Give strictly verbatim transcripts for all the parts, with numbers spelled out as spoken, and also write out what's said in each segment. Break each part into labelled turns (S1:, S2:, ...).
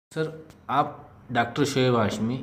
S1: Sir, आप doctor Shoaib Hashmi,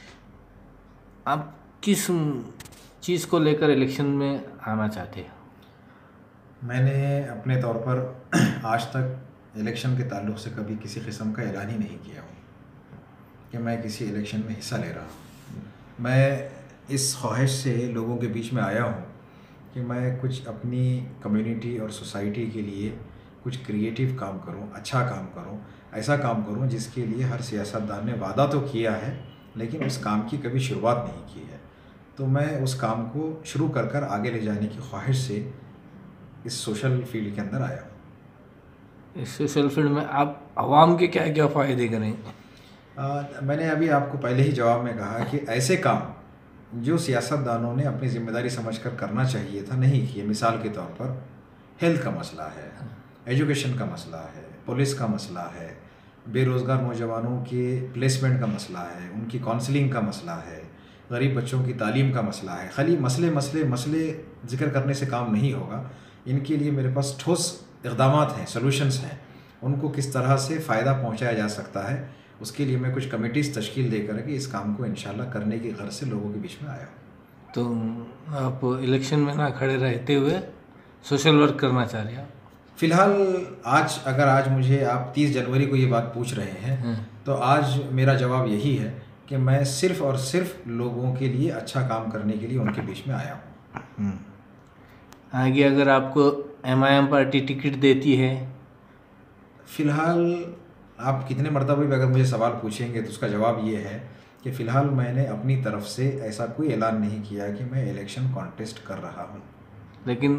S1: आप किस चीज़ को लेकर इलेक्शन में आना चाहते हैं?
S2: मैंने अपने तौर पर आज तक इलेक्शन के ताल्लुक़ से कभी किसी किस्म का ऐलान ही नहीं किया हूँ कि मैं किसी इलेक्शन में हिस्सा ले रहा हूँ। मैं इस ख्वाहिश से लोगों के बीच में आया हूँ कि मैं कुछ अपनी कम्युनिटी और सोसाइटी के लिए कुछ क्रिएटिव काम करूँ, अच्छा काम करूँ, ऐसा काम करूँ जिसके लिए हर सियासतदान ने वादा तो किया है लेकिन उस काम की कभी शुरुआत नहीं की है। तो मैं उस काम को शुरू कर कर आगे ले जाने की ख्वाहिश से इस सोशल फील्ड के अंदर आया हूँ।
S1: इस सोशल फील्ड में आप आवाम के क्या क्या फ़ायदे करेंगे?
S2: आ, मैंने अभी आपको पहले ही जवाब में कहा कि ऐसे काम जो सियासतदानों ने अपनी ज़िम्मेदारी समझकर करना चाहिए था नहीं किए। मिसाल के तौर पर हेल्थ का मसला है, एजुकेशन का मसला है, पुलिस का मसला है, बेरोज़गार नौजवानों के प्लेसमेंट का मसला है, उनकी काउंसलिंग का मसला है, गरीब बच्चों की तालीम का मसला है। खाली मसले मसले मसले ज़िक्र करने से काम नहीं होगा। इनके लिए मेरे पास ठोस इक़दामात हैं, सॉल्यूशंस हैं। उनको किस तरह से फ़ायदा पहुंचाया जा सकता है, उसके लिए मैं कुछ कमिटीज़ तश्कील दे करके इस काम को इंशाल्लाह करने की गर्ज से लोगों के बीच में आया हूँ।
S1: तो आप इलेक्शन में ना खड़े रहते हुए सोशल वर्क करना चाह रहे हैं?
S2: फ़िलहाल आज अगर आज मुझे आप तीस जनवरी को ये बात पूछ रहे हैं तो आज मेरा जवाब यही है कि मैं सिर्फ़ और सिर्फ लोगों के लिए अच्छा काम करने के लिए उनके बीच में आया हूँ।
S1: आगे अगर आपको M I M party ticket देती है?
S2: फ़िलहाल आप कितने मरतबा भी अगर मुझे सवाल पूछेंगे तो उसका जवाब ये है कि फ़िलहाल मैंने अपनी तरफ से ऐसा कोई ऐलान नहीं किया कि मैं इलेक्शन कॉन्टेस्ट कर रहा हूँ।
S1: लेकिन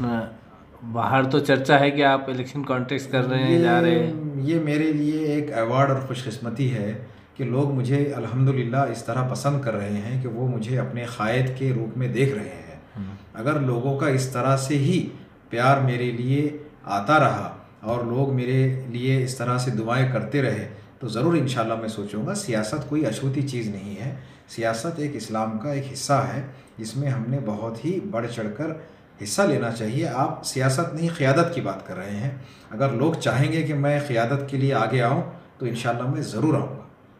S1: बाहर तो चर्चा है कि आप इलेक्शन कॉन्टेस्ट कर रहे हैं, जा रहे हैं।
S2: ये मेरे लिए एक अवार्ड और खुशकिस्मती है कि लोग मुझे अल्हम्दुलिल्लाह इस तरह पसंद कर रहे हैं कि वो मुझे अपने क़ायद के रूप में देख रहे हैं। अगर लोगों का इस तरह से ही प्यार मेरे लिए आता रहा और लोग मेरे लिए इस तरह से दुआएं करते रहे तो ज़रूर इंशाल्लाह मैं सोचूंगा। सियासत कोई अछूती चीज़ नहीं है। सियासत एक इस्लाम का एक हिस्सा है जिसमें हमने बहुत ही बढ़ चढ़कर हिस्सा लेना चाहिए। आप सियासत नहीं, क़ियादत की बात कर रहे हैं। अगर लोग चाहेंगे कि मैं क़ियादत के लिए आगे आऊँ तो इंशाल्लाह मैं ज़रूर आऊँगा।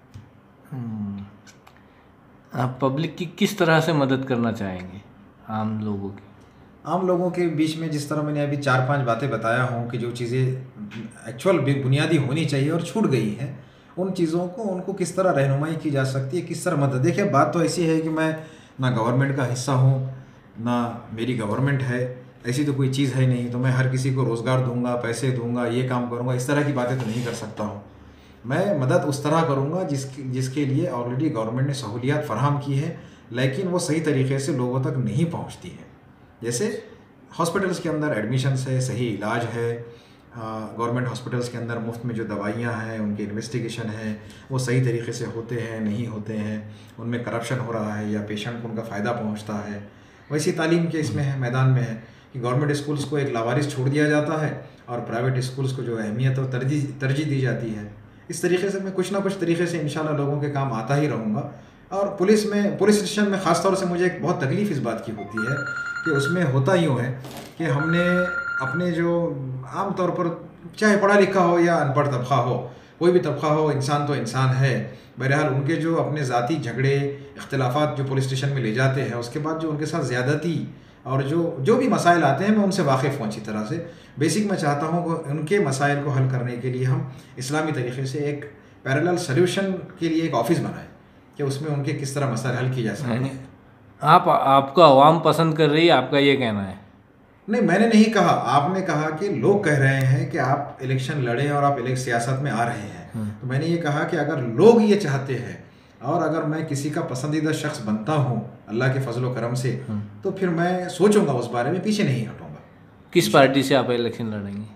S1: आप पब्लिक की किस तरह से मदद करना चाहेंगे? आम लोगों की
S2: आम लोगों के बीच में जिस तरह मैंने अभी चार पांच बातें बताया हूँ कि जो चीज़ें एक्चुअल बुनियादी होनी चाहिए और छूट गई हैं, उन चीज़ों को उनको किस तरह रहनुमाई की जा सकती है, किस तरह मदद। देखिए, बात तो ऐसी है कि मैं ना गवर्नमेंट का हिस्सा हूँ ना मेरी गवर्नमेंट है, ऐसी तो कोई चीज़ है नहीं। तो मैं हर किसी को रोज़गार दूंगा, पैसे दूंगा, ये काम करूँगा, इस तरह की बातें तो नहीं कर सकता हूँ। मैं मदद उस तरह करूँगा जिसके जिसके लिए ऑलरेडी गवर्नमेंट ने सहूलियात फ़राहम की है लेकिन वो सही तरीके से लोगों तक नहीं पहुँचती है। जैसे हॉस्पिटल्स के अंदर एडमिशन्स है, सही इलाज है, गवर्नमेंट हॉस्पिटल्स के अंदर मुफ्त में जो दवाइयाँ हैं, उनके इन्वेस्टिगेशन है, वो सही तरीके से होते हैं नहीं होते हैं, उनमें करप्शन हो रहा है या पेशेंट को उनका फ़ायदा पहुँचता है। वैसी तालीम के इसमें है, मैदान में है कि गवर्नमेंट स्कूल्स को एक लावारिस छोड़ दिया जाता है और प्राइवेट स्कूल्स को जो अहमियत और तरजीह तरजीह दी जाती है। इस तरीके से मैं कुछ ना कुछ तरीके से इंशाल्लाह लोगों के काम आता ही रहूँगा। और पुलिस में पुलिस स्टेशन में ख़ास तौर से मुझे एक बहुत तकलीफ़ इस बात की होती है कि उसमें होता यूँ है कि हमने अपने जो आम तौर पर चाहे पढ़ा लिखा हो या अनपढ़ तबक़ा हो, कोई भी तबक़ा हो, इंसान तो इंसान है। बहरहाल उनके जो अपने ज़ाती झगड़े इख्तिलाफ़ात जो पुलिस स्टेशन में ले जाते हैं, उसके बाद जो उनके साथ ज़्यादती और जो जो भी मसाइल आते हैं मैं उनसे वाकिफ़ हूँ अच्छी तरह से। बेसिक मैं चाहता हूँ कि उनके मसाइल को हल करने के लिए हम इस्लामी तरीक़े से एक पैरेलल सल्यूशन के लिए एक ऑफ़िस बनाएँ कि उसमें उनके किस तरह मसाइल हल किए जा सकते हैं।
S1: आप आपको आवाम पसंद कर रही है, आपका ये कहना है?
S2: नहीं, मैंने नहीं कहा, आपने कहा कि लोग कह रहे हैं कि आप इलेक्शन लड़ें और आप इलेक्शन सियासत में आ रहे हैं। तो मैंने ये कहा कि अगर लोग ये चाहते हैं और अगर मैं किसी का पसंदीदा शख्स बनता हूँ अल्लाह के फजल व करम से तो फिर मैं सोचूंगा उस बारे में, पीछे नहीं हटूंगा।
S1: किस पार्टी से आप इलेक्शन लड़ेंगे?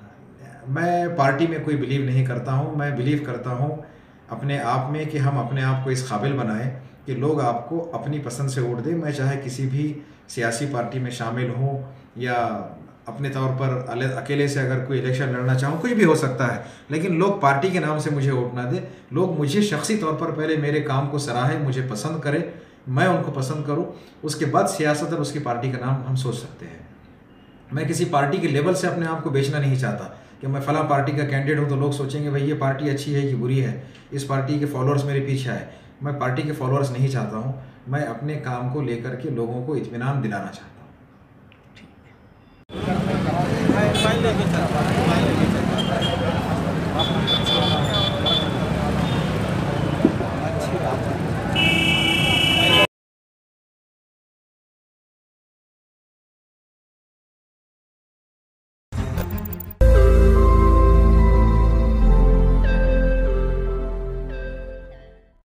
S2: मैं पार्टी में कोई बिलीव नहीं करता हूँ। मैं बिलीव करता हूँ अपने आप में कि हम अपने आप को इस काबिल बनाएं कि लोग आपको अपनी पसंद से वोट दें। मैं चाहे किसी भी सियासी पार्टी में शामिल हूँ या अपने तौर पर अकेले से अगर कोई इलेक्शन लड़ना चाहूँ, कुछ भी हो सकता है, लेकिन लोग पार्टी के नाम से मुझे वोट ना दें। लोग मुझे शख्सी तौर पर पहले मेरे काम को सराहें, मुझे पसंद करें, मैं उनको पसंद करूँ, उसके बाद सियासत और उसकी पार्टी का नाम हम सोच सकते हैं। मैं किसी पार्टी के लेवल से अपने आप को बेचना नहीं चाहता। कि मैं फला पार्टी का कैंडिडेट हूँ तो लोग सोचेंगे भाई ये पार्टी अच्छी है कि बुरी है, इस पार्टी के फॉलोअर्स मेरे पीछे आए। मैं पार्टी के फॉलोअर्स नहीं चाहता हूँ, मैं अपने काम को लेकर के लोगों को इत्मीनान दिलाना चाहता हूँ।